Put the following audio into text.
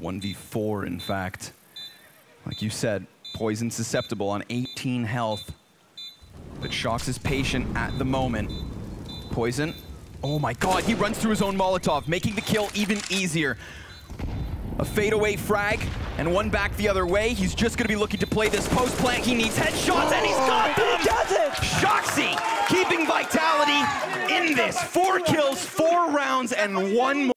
1v4, in fact. Like you said, poison susceptible on 18 health. But shox is patient at the moment. Poison. Oh my god, he runs through his own Molotov, making the kill even easier. A fadeaway frag, and one back the other way. He's just going to be looking to play this post plant. He needs headshots, and he's got them! He does it! shoxy keeping vitality in this. 4 kills, 4 rounds, and 1 more.